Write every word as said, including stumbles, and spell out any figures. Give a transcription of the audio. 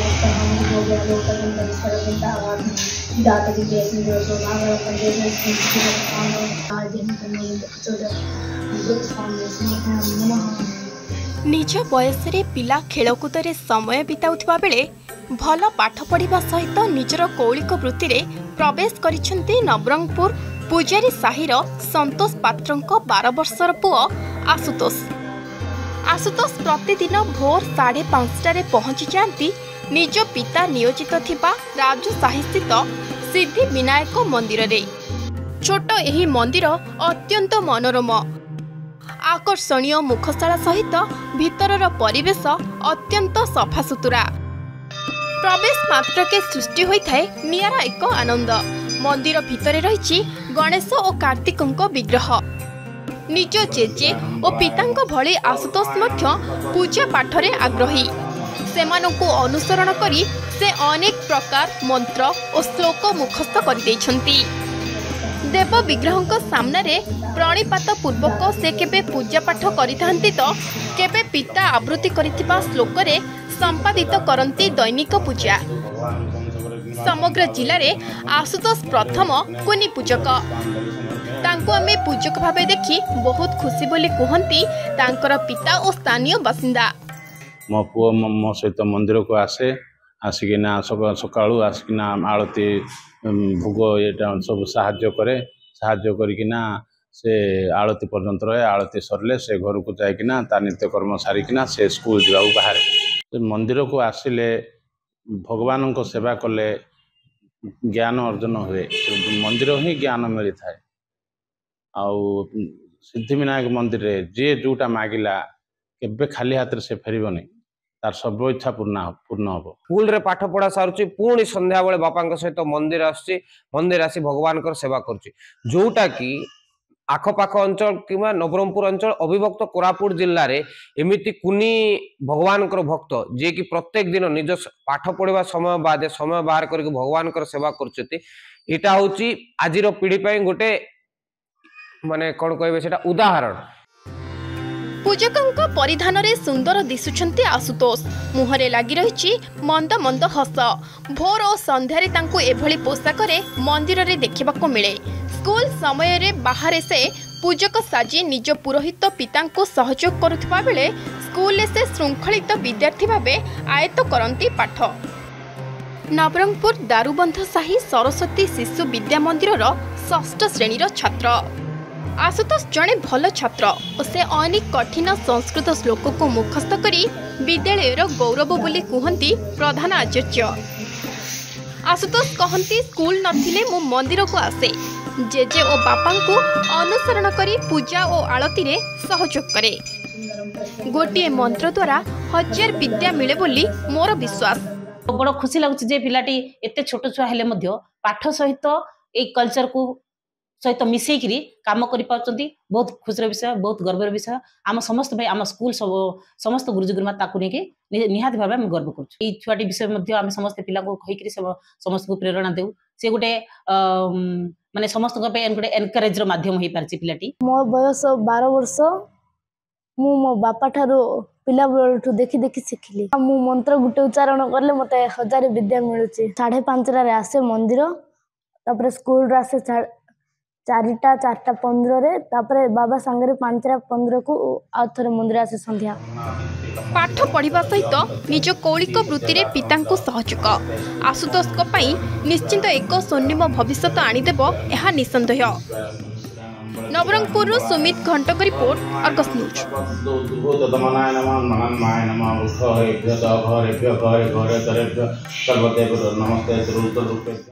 निज बयस पिला खेलकूद समय बिताउथिबा बेले भल पाठ पढ़ा सहित निजर कौलिक वृत्ति रे प्रवेश करिसेंती नवरंगपुर पूजारी साहिर संतोष पात्र बार वर्षर पुओ आशुतोष। आशुतोष प्रतिदिन भोर साढ़े पांचटारे पहुंची जाती निज पिता नियोजित थिबा राजू साही स्थित सिद्धि विनायक मंदिर रे। छोट एही मंदिर अत्यंत मनोरम आकर्षणीय मुखशाला सहित भितरर परिवेश अत्यंत सफासुतुरा। प्रवेश मात्र के सृष्टि होइथाय नियारा एक आनंद। मंदिर भितरे रही गणेश और कार्तिकों विग्रह। निज जेजे और पितांक भली आशुतोष मध्य पूजा पाठरे आग्रही। सेमानंकु अनुसरण करी से अनेक प्रकार मंत्र और श्लोक मुखस्थ कर देइछंती। देव विग्रह सामने प्रणिपात पूर्वक से केबे पूजा पाठ करिथांती तो केबे पिता आवृत्ति करिथिबा श्लोक रे संपादित करंती दैनिक पूजा। समग्र जिले में आशुतोष प्रथम कुनी पूजक। तांको आमे पूजक भावे देखी बहुत खुशी बोली कहती तांकर पिता और स्थानीय बासिंदा। मो पुओ मो सहित मंदिर को आसे आसिकिना सकाळू आसिकिना आळती भोग एटा सब साहाय्य करे। साहाय्य करिकिना से आळती पर्यंत रहे। आळती सरले से घर को जाइकिना ता नित्यकर्म सारिकिना से स्कूल जाऊ बाहर। मंदिर को आसिले भगवान को सेवा कले ज्ञान अर्जन हुए। मंदिर ही ज्ञान मिली थाए। आउ सिद्धि विनायक मंदिर रे जे जोटा मागिला केबे खाली हाथ से फेरबनी तार सब इच्छा पूर्ण पूर्ण हम। स्कूल रे पाठ पढ़ा सारुची पुणी संध्या बेले बापा सहित मंदिर आसी मंदिर आसी भगवान कर सेवा करुची। जोटा कि आखपाख अंचल कि नवरंगपुर अंचल अविभक्त कोरापुट जिल्ला रे एमिति कुनी भगवान कर भक्त जे कि प्रत्येक दिन निज पाठ पढ़ा समय बाद समय बाहर करके भगवान कर सेवा करछती। एटा होची आजिर पीढ़ी पई गोटे माने कोन कहबे सेटा उदाहरण। पूजकों परिधान रे सुंदर दिशुछंती आशुतोष। मुहरे लगी रही मंद मंद हस। भोर और संध्यारे तांको एभली पोशाक रे मंदिर रे देखिबाको मिले। स्कूल समय रे बाहर से पूजक साजी निज पुरोहित पिता को सहयोग करुवा बेले स्कूल से श्रृंखलित विद्यार्थी भावे आयत्त करती पाठ। नवरंगपुर दारुबंध साही सरस्वती शिशु विद्या मंदिर षष्ठ श्रेणी छात्र। आशुतोष जड़े भल छात्र और से अनेक कठिन संस्कृत श्लोक को मुखस्थ करी विद्यालय गौरव बोली कहती प्रधान आचार्य। आशुतोष कहती स्कूल नथिले मु मंदिर को आसे जेजे और बापा को अनुसरण करी पूजा और आलती रे सहयोग करे। गोटे मंत्र द्वारा हजार विद्या मिले बोली मोर विश्वास। बड़ खुशी लगुच जे पिलाटी एते छोट छुआ हेले मध्य पाठ सहित ए कल्चर को सहित मिसेकरी काम करि पाउचंती। बहुत खुशीर विषय बहुत गर्वर विषय। आम समस्त भाई आम स्कूल सब समस्त गुरुजी गुरुमा ताकू नेके निहाती भाव आम गर्व करूँ। ये छुआटी विषय मध्य आम समस्त पिला को कहीकरी समस्त को प्रेरणा देउ। से गोटे माने समस्त गोटे एनकरेज रो माध्यम होई पारची पिलाटी। मो बयस बारह वर्ष। मु मो बापा ठारो पिला बेलठू देखि देखि सिखिली। मु मंत्र गुटे उच्चारण करले मते हजार विद्या मिलुची। साढ़े पांचटा रे आसे मंदिर तापर स्कूल रे आसे चारिटा चारटा पंद्रह रे तापरे बाबा सांगरे पांचटा पंद्रह को आउथरे मंदिर आसे संध्या। पाठ पढ़ा सहित निज कौलिक वृत्ति रे पिता को सहयोग आशुतोष को पई निश्चिंत एक स्वर्णिम भविष्य आनीदेव यह निसंदेह। Nabarangpur Sumit Ghantak report Argus news.